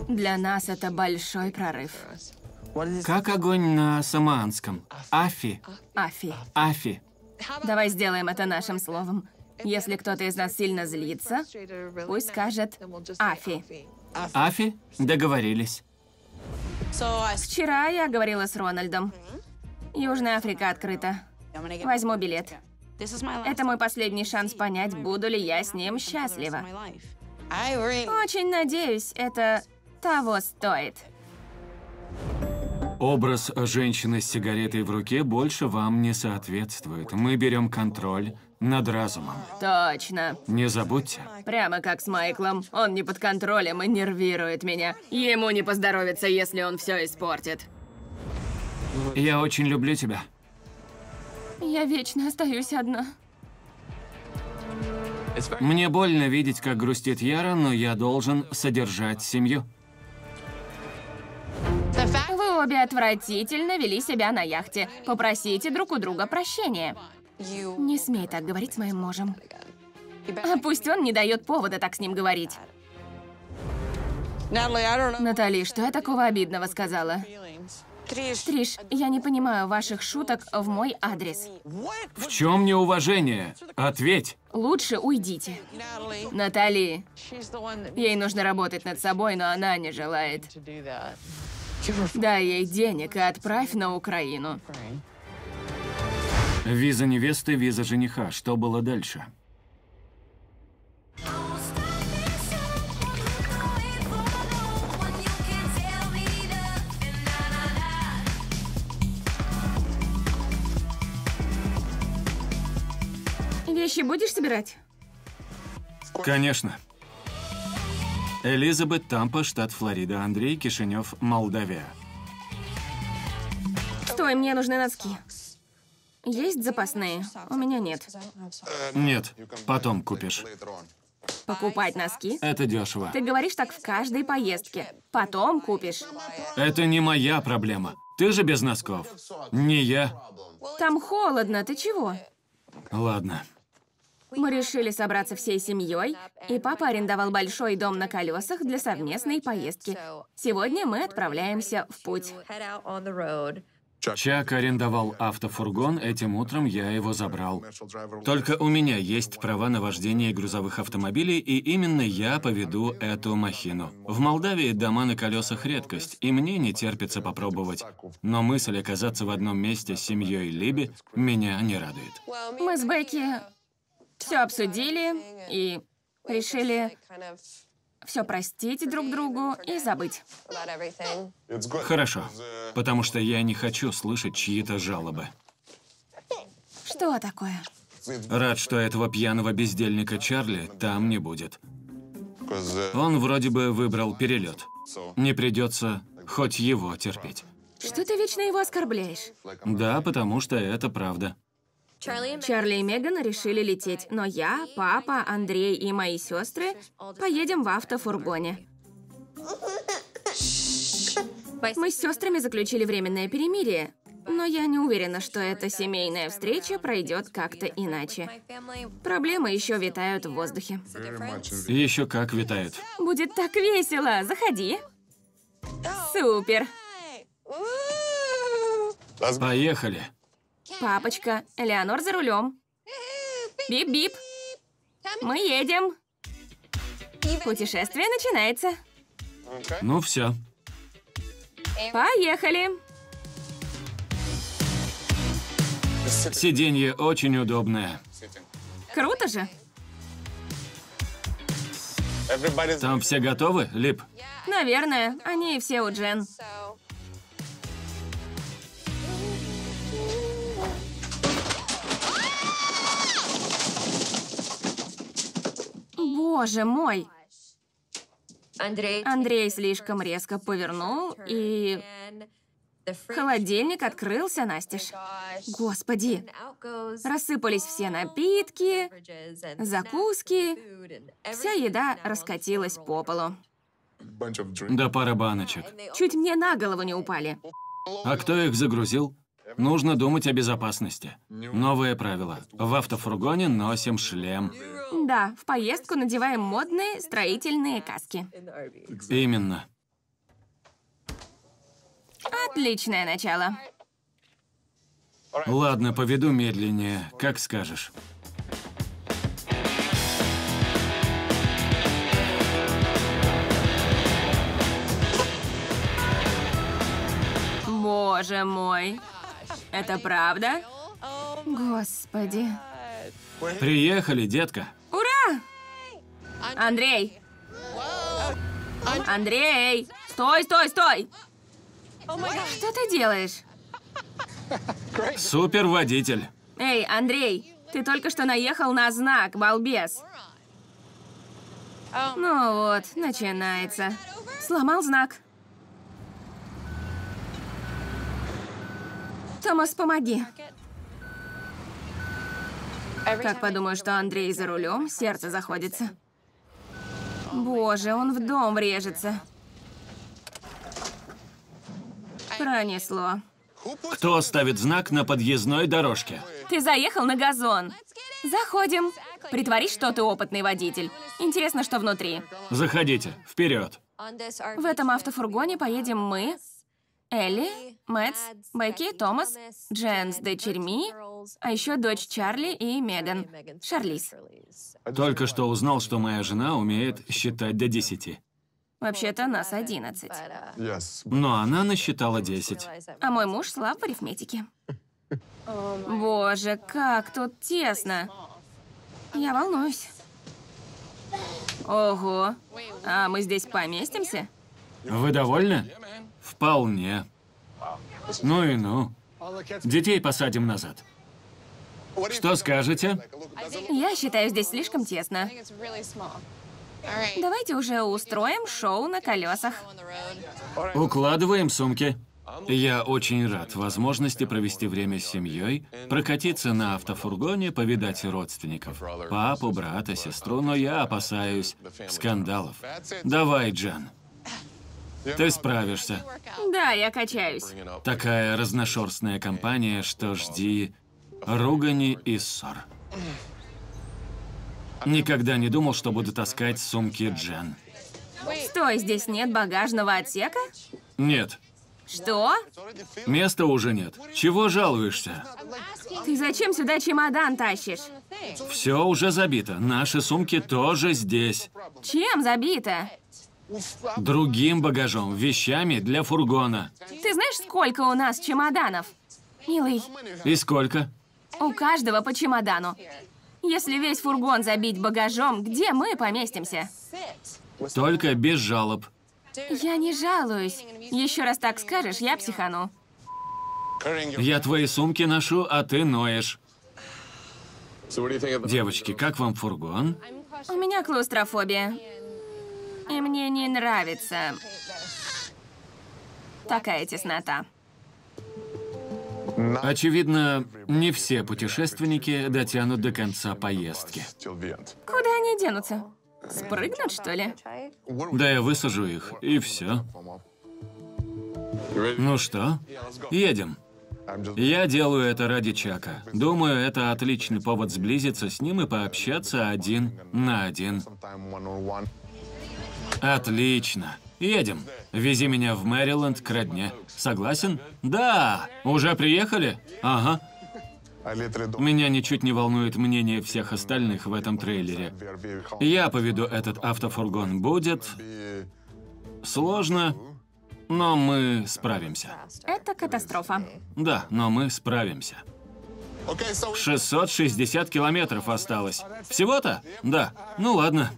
Для нас это большой прорыв. Как огонь на самоанском? Афи. Афи. Афи. Давай сделаем это нашим словом. Если кто-то из нас сильно злится, пусть скажет Афи. Афи? Договорились. Вчера я говорила с Рональдом. Южная Африка открыта. Возьму билет. Это мой последний шанс понять, буду ли я с ним счастлива. Очень надеюсь, это того стоит. Образ женщины с сигаретой в руке больше вам не соответствует. Мы берем контроль над разумом. Точно. Не забудьте. Прямо как с Майклом. Он не под контролем и нервирует меня. Ему не поздоровится, если он все испортит. Я очень люблю тебя. Я вечно остаюсь одна. Мне больно видеть, как грустит Яра, но я должен содержать семью. Вы обе отвратительно вели себя на яхте. Попросите друг у друга прощения. Не смей так говорить с моим мужем. А пусть он не дает повода так с ним говорить. Натали, что я такого обидного сказала? Триш, я не понимаю ваших шуток в мой адрес. В чем неуважение? Ответь. Лучше уйдите. Натали, ей нужно работать над собой, но она не желает. Дай ей денег и отправь на Украину. Виза невесты, виза жениха. Что было дальше? Вещи будешь собирать? Конечно. Элизабет, Тампа, штат Флорида. Андрей, Кишинев, Молдавия. Стой, мне нужны носки. Есть запасные? У меня нет. Нет, потом купишь. Покупать носки? Это дешево. Ты говоришь так в каждой поездке. Потом купишь. Это не моя проблема. Ты же без носков. Не я. Там холодно, ты чего? Ладно. Мы решили собраться всей семьей, и папа арендовал большой дом на колесах для совместной поездки. Сегодня мы отправляемся в путь. Чак арендовал автофургон, этим утром я его забрал. Только у меня есть права на вождение грузовых автомобилей, и именно я поведу эту махину. В Молдавии дома на колесах редкость, и мне не терпится попробовать. Но мысль оказаться в одном месте с семьей Либи меня не радует. Мы с Бекки все обсудили и решили все простить друг другу и забыть. Хорошо, потому что я не хочу слышать чьи-то жалобы. Что такое? Рад, что этого пьяного бездельника Чарли там не будет. Он вроде бы выбрал перелет. Не придется хоть его терпеть. Что ты вечно его оскорбляешь? Да, потому что это правда. Чарли и Меган решили лететь, но я, папа, Андрей и мои сестры поедем в автофургоне. Мы с сестрами заключили временное перемирие, но я не уверена, что эта семейная встреча пройдет как-то иначе. Проблемы еще витают в воздухе. Еще как витают. Будет так весело! Заходи! Супер! Поехали. Папочка, Элеонор за рулем. Бип-бип. Мы едем. Путешествие начинается. Ну все. Поехали. Сиденье очень удобное. Круто же. Там все готовы, Лип? Наверное, они все у Джен. Боже мой! Андрей слишком резко повернул, и холодильник открылся настежь. Господи! Рассыпались все напитки, закуски, вся еда раскатилась по полу. Да пара баночек. Чуть мне на голову не упали. А кто их загрузил? Нужно думать о безопасности. Новое правило. В автофургоне носим шлем. Да, в поездку надеваем модные строительные каски. Именно. Отличное начало. Ладно, поведу медленнее, как скажешь. Боже мой. Это правда? Господи. Приехали, детка. Ура! Андрей! Андрей! Стой, стой, стой! Что ты делаешь? Супер водитель. Эй, Андрей, ты только что наехал на знак, балбес. Ну вот, начинается. Сломал знак. Томас, помоги. Как подумаю, что Андрей за рулем, сердце заходится. Боже, он в дом врежется. Пронесло. Кто ставит знак на подъездной дорожке? Ты заехал на газон. Заходим. Притворись, что ты опытный водитель. Интересно, что внутри. Заходите, вперед. В этом автофургоне поедем мы, Элли, Мэтс, Бекки, Томас, Джен с дочерьми, а еще дочь Чарли и Меган, Шарлиз. Только что узнал, что моя жена умеет считать до 10. Вообще-то нас 11. Но она насчитала 10. А мой муж слаб в арифметике. Боже, как тут тесно. Я волнуюсь. Ого. А мы здесь поместимся? Вы довольны? Вполне. Ну и ну. Детей посадим назад. Что скажете? Я считаю, здесь слишком тесно. Давайте уже устроим шоу на колесах. Укладываем сумки. Я очень рад возможности провести время с семьей, прокатиться на автофургоне, повидать родственников. Папу, брата, сестру, но я опасаюсь скандалов. Давай, Джан. Ты справишься. Да, я качаюсь. Такая разношерстная компания, что жди ругани и ссор. Никогда не думал, что буду таскать сумки Джен. Стой, здесь нет багажного отсека? Нет. Что? Места уже нет. Чего жалуешься? Ты зачем сюда чемодан тащишь? Все уже забито. Наши сумки тоже здесь. Чем забито? Другим багажом, вещами для фургона. Ты знаешь, сколько у нас чемоданов? Милый, И сколько? у каждого по чемодану. Если весь фургон забить багажом, где мы поместимся? Только без жалоб. Я не жалуюсь. Еще раз так скажешь, я психану. Я твои сумки ношу, а ты ноешь. Девочки, как вам фургон? У меня клаустрофобия. И мне не нравится такая теснота. Очевидно, не все путешественники дотянут до конца поездки. Куда они денутся? Спрыгнут, что ли? Да я высажу их, и все. Ну что, едем. Я делаю это ради Чака. Думаю, это отличный повод сблизиться с ним и пообщаться один на один. Отлично. Едем. Вези меня в Мэриленд к родне. Согласен? Да. Уже приехали? Ага. Меня ничуть не волнует мнение всех остальных в этом трейлере. Я поведу этот автофургон. Будет сложно, но мы справимся. Это катастрофа. Да, но мы справимся. 660 километров осталось. Всего-то? Да. Ну ладно.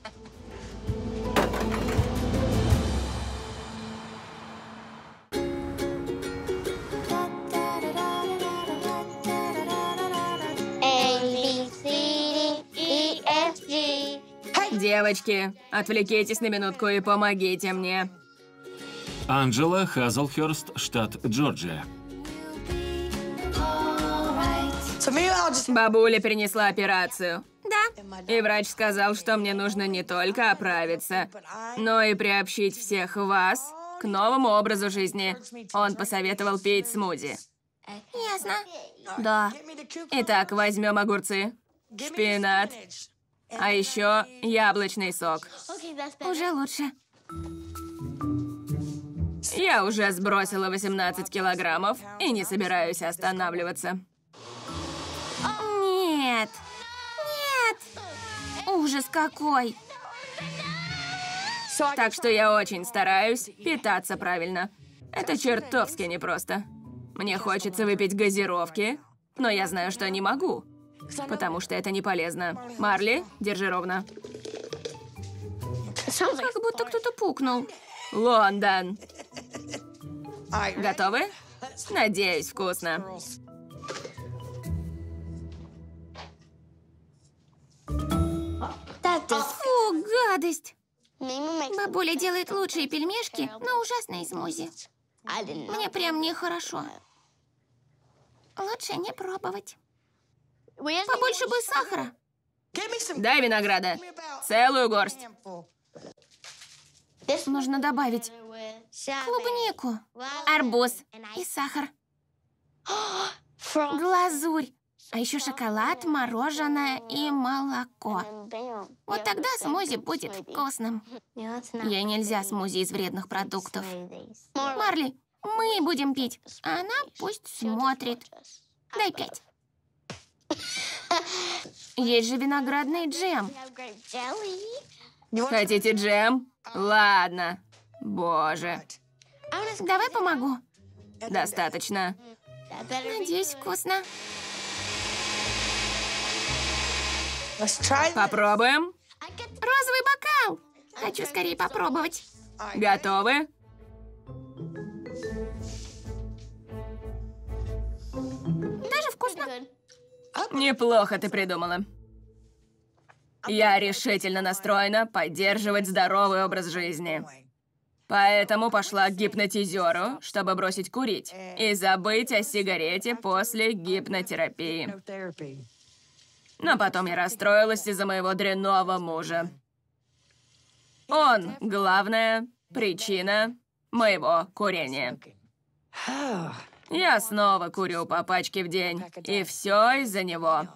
Девочки, отвлекитесь на минутку и помогите мне. Анджела, Хазлхёрст, штат Джорджия. Бабуля перенесла операцию. Да. И врач сказал, что мне нужно не только оправиться, но и приобщить всех вас к новому образу жизни. Он посоветовал пить смузи. Ясно. Да. Итак, возьмем огурцы, шпинат, а еще яблочный сок. Уже лучше. Я уже сбросила 18 килограммов и не собираюсь останавливаться. Нет. Нет. Ужас какой. Так что я очень стараюсь питаться правильно. Это чертовски непросто. Мне хочется выпить газировки, но я знаю, что не могу, потому что это не полезно. Марли, держи ровно. Как будто кто-то пукнул. Лондон. Готовы? Надеюсь, вкусно. Фу, гадость. Бабуля делает лучшие пельмешки, но ужасные смузи. Мне прям нехорошо. Лучше не пробовать. Побольше бы сахара. Дай винограда. Целую горсть. Нужно добавить клубнику, арбуз и сахар. Глазурь. А еще шоколад, мороженое и молоко. Вот тогда смузи будет вкусным. Ей нельзя смузи из вредных продуктов. Марли, мы будем пить, а она пусть смотрит. Дай 5. Есть же виноградный джем. Хотите джем? Ладно. Боже. Давай помогу. Достаточно. Надеюсь, вкусно. Попробуем. Розовый бокал. Хочу скорее попробовать. Готовы? Даже вкусно. Неплохо ты придумала. Я решительно настроена поддерживать здоровый образ жизни. Поэтому пошла к гипнотизеру, чтобы бросить курить и забыть о сигарете после гипнотерапии. Но потом я расстроилась из-за моего дрянного мужа. Он – главная причина моего курения. Я снова курю по пачке в день, и все из-за него.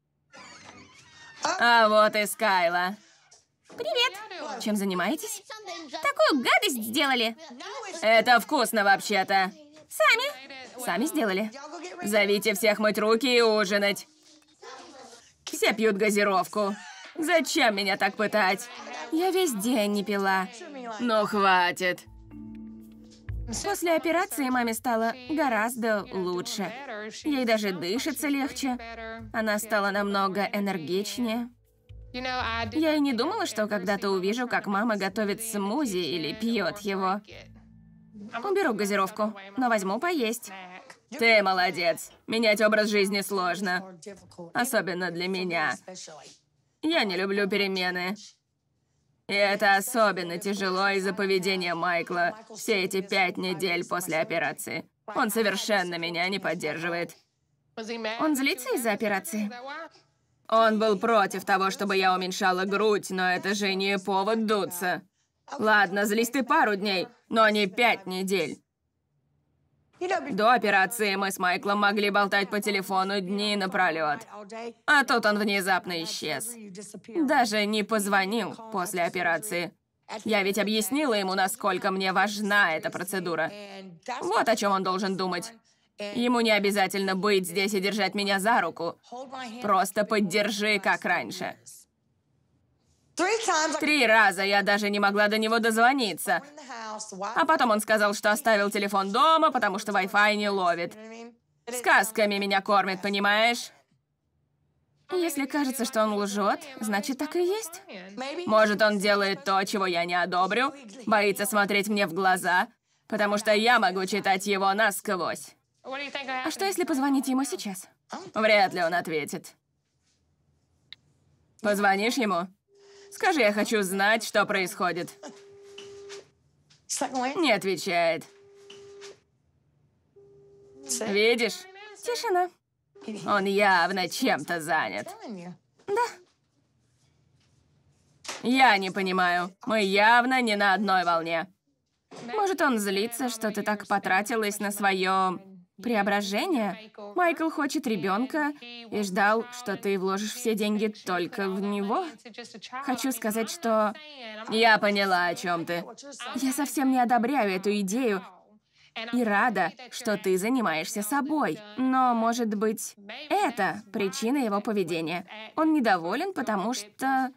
А вот и Скайла. Привет. Чем занимаетесь? Такую гадость сделали. Это вкусно вообще-то. Сами сделали. Зовите всех мыть руки и ужинать. Все пьют газировку. Зачем меня так пытать? Я весь день не пила. Ну, хватит. После операции маме стало гораздо лучше. Ей даже дышится легче. Она стала намного энергичнее. Я и не думала, что когда-то увижу, как мама готовит смузи или пьет его. Уберу газировку, но возьму поесть. Ты молодец. Менять образ жизни сложно. Особенно для меня. Я не люблю перемены. И это особенно тяжело из-за поведения Майкла все эти 5 недель после операции. Он совершенно меня не поддерживает. Он злится из-за операции? Он был против того, чтобы я уменьшала грудь, но это же не повод дуться. Ладно, злись ты пару дней, но не 5 недель. До операции мы с Майклом могли болтать по телефону дни напролет. А тут он внезапно исчез. Даже не позвонил после операции. Я ведь объяснила ему, насколько мне важна эта процедура. Вот о чем он должен думать. Ему не обязательно быть здесь и держать меня за руку. Просто поддержи, как раньше. 3 раза я даже не могла до него дозвониться. А потом он сказал, что оставил телефон дома, потому что Wi-Fi не ловит. Сказками меня кормит, понимаешь? Если кажется, что он лжет, значит, так и есть. Может, он делает то, чего я не одобрю, боится смотреть мне в глаза, потому что я могу читать его насквозь. А что, если позвонить ему сейчас? Вряд ли он ответит. Позвонишь ему? Скажи, я хочу знать, что происходит. Не отвечает. Видишь? Тишина. Он явно чем-то занят. Да. Я не понимаю. Мы явно не на одной волне. Может, он злится, что ты так потратилась на свое Преображение? Майкл хочет ребенка и ждал, что ты вложишь все деньги только в него? Хочу сказать, что... Я поняла, о чем ты. Я совсем не одобряю эту идею и рада, что ты занимаешься собой. Но, может быть, это причина его поведения. Он недоволен, потому что...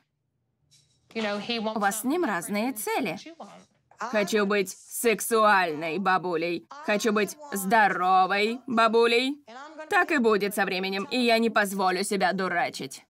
У вас с ним разные цели. Хочу быть сексуальной бабулей. Хочу быть здоровой бабулей. Так и будет со временем, и я не позволю себя дурачить.